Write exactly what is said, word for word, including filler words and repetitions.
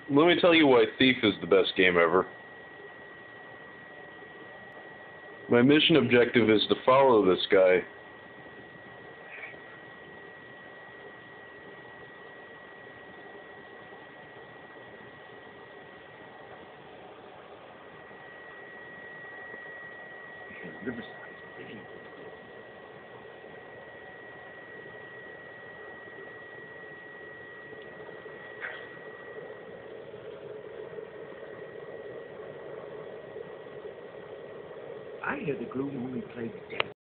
Let me tell you why Thief is the best game ever. My mission objective is to follow this guy. I hear the gloom only plays death.